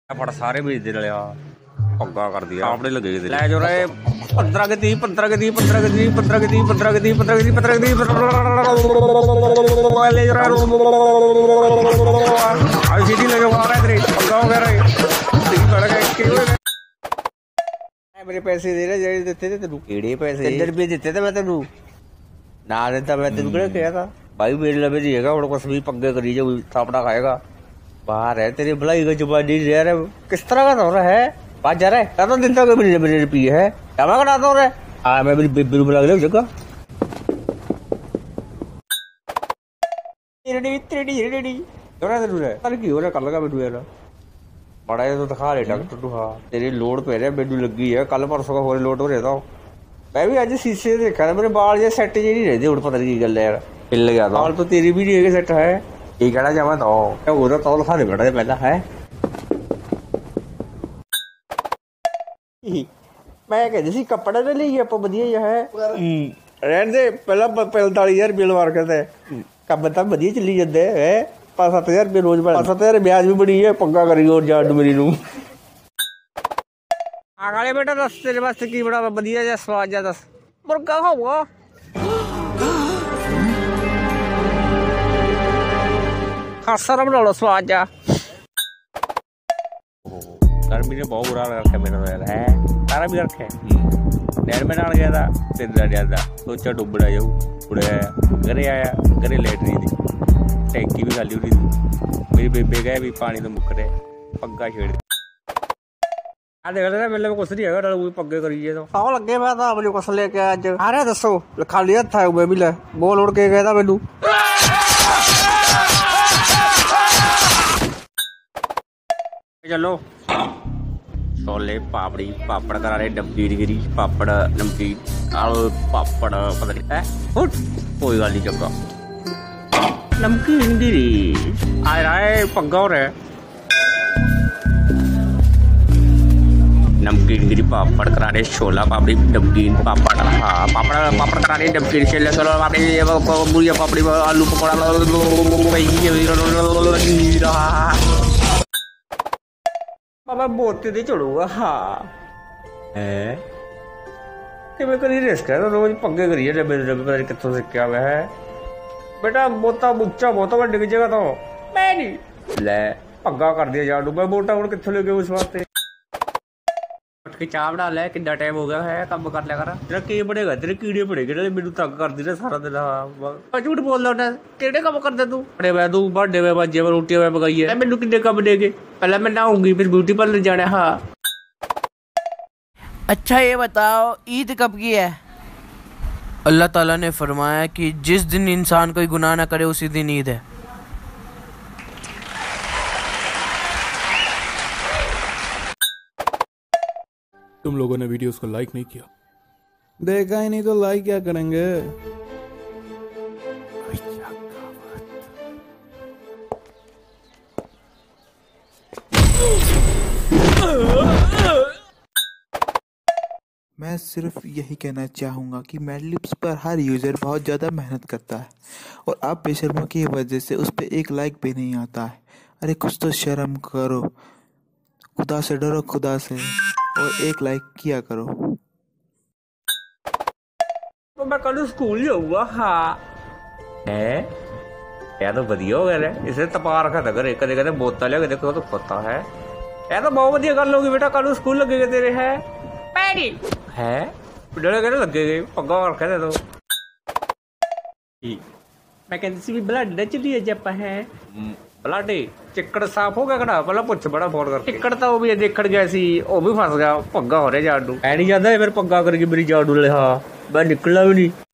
फट सारे भेज दे रहे पग्गा कर दिया आपने लगे ले जो रहे 15 के 30 15 के 30 15 के 30 15 के 30 15 के 30 15 के 30 15 के 30 ले जो रहा अभी सीधी ले जो आ रहा है तेरे पग्गा वगैरह मेरे पैसे दे रहे जेड़े देते थे तेनू केड़े पैसे 3 रुपए देते थे मैं तेनू ना देता मैं तेनू केड़ा कहा था भाई मेरे लबे दिएगा और कुछ भी पग्गे करी जो थापड़ा खाएगा बाहर है तेरी भलाई का जुबानी रह रहा है किस तरह का दौरा है बात जा रहा है क्या तो दिन तक मेरे रुपये है क्या मैं कटा दो रहा है मैं मेरी बेबी बुला ले जगह कर लगा बेटू यार बड़ा तो दिखा ले डॉक्टर तू हाँ तेरी लोड पे रहा बेडू लगी है कल परसों का हो लोड हो रहता हूँ मैं भी आज शीशे देखा था मेरे बाल जो सेट जी नहीं रहते उड़ पता नहीं गल यार हिल गया था बाल तो तेरी भी नहीं सेट है ये कहना जमा तो क्या हो रहा तौल खाने बैठा पहला है मैं कहती सी कपड़ा ले लीए आप वधिया है रहने दे पहला 45,000 बिल मार के कब तक वधिया चली जाते है 5-7,000 रुपये रोज 5-7,000 ब्याज भी बड़ी है पक्का करी और जाड मेरी नू आगे बेटा दस तेरे वास्ते की बड़ा वधिया जा स्वाद जा दस मुर्गा खाऊंगा खासा बना लो स्वाद जा गर्मी ने बहुत बुरा रखा मेरा यार है तारा भी रखे नहर में नाल गया था तेरा ज्यादा सोचा डुबड़ा जाऊ उड़े आया घरे लेट रही थी टैंकी भी खाली हो रही थी मेरी बेबे गए भी पानी तो मुक रहे पग्गा छेड़ देख रहे मेले में कुछ नहीं है पग्गे करिए तो आओ लगे मैं था मुझे कुछ लेके आज अरे दसो खाली हथ था मैं भी ले बोल उड़ के गया था मैनू चलो छोले पापड़ी पापड़ करा रहे नमकीन गिरी पापड़ नमकीन पापड़ पता नहीं है कोई गल नहीं चंगा नमकीन गिरी आ रहा है पग्गा हो रहा है नमकीन गिरी पापड़ करा रहे छोला पापड़ी नमकीन पापड़ हाँ पापड़ करा रहे नमकीन छोले छोला पापड़ी बुढ़िया पापड़ी आलू पकौड़ा बाबा बोते दे चढ़ूगा हाँ है कि मैं करी रिस्क है तो रोज पग्गे करिए डब्बे पता नहीं कितों से क्या है बेटा बोता बुच्चा बहुत बड़ा डिग जाएगा तो मैं नहीं ले पग्गा कर दिया जाडू मैं बोटा और कितों ले गए उस वास्ते उठ के चाह बना ले कितना टाइम हो गया है कब कर लिया कर तेरा की पड़ेगा तेरे कीड़े पड़ेगे मेनू तंग कर दी सारा दिन झूठ बोल रहा केड़े कम कर दे तू बड़े मैं तू बर्थडे में बजे में रोटियां मैं पकाई है मैनू कितने कम देगे पहले मैं नहाऊंगी फिर ब्यूटी पार्लर जाना है हाँ अच्छा ये बताओ ईद कब की है अल्लाह ताला ने फरमाया कि जिस दिन इंसान कोई गुनाह ना करे उसी दिन ईद है तुम लोगों ने वीडियोस को लाइक नहीं किया देखा ही नहीं तो लाइक क्या करेंगे मैं सिर्फ यही कहना चाहूँगा कि मैडलिप्स पर हर यूज़र बहुत ज़्यादा मेहनत करता है और आप बेशर्मों की वजह से उस पर एक लाइक भी नहीं आता है। अरे कुछ तो शर्म करो, खुदा से डरो, खुदा से, और एक लाइक किया करो। तो मैं कल स्कूल जाऊंगा हाँ है यार तो बढ़िया हो गया इसे तपा रखा था घरे कदे कदे बोतल है देखो तो पता है यार तो बहुत बढ़िया गल होगी बेटा कल स्कूल लगेगा तेरे है पैरी है डरे कहने लगेगा पग्गा रखा दे तो मैं कहती सी भी ब्लड चली जब है ब्लड चिक्कड़ साफ हो गया कड़ा पहला पुछ बड़ा फोन कर चिक्कड़ तो वो भी देखड़ गया सी वो भी फस गया पग्गा हो रहा जाडू ऐ नहीं जाता फिर पग्गा करके मेरी जाडू ले हाँ मैं निकलना भी नहीं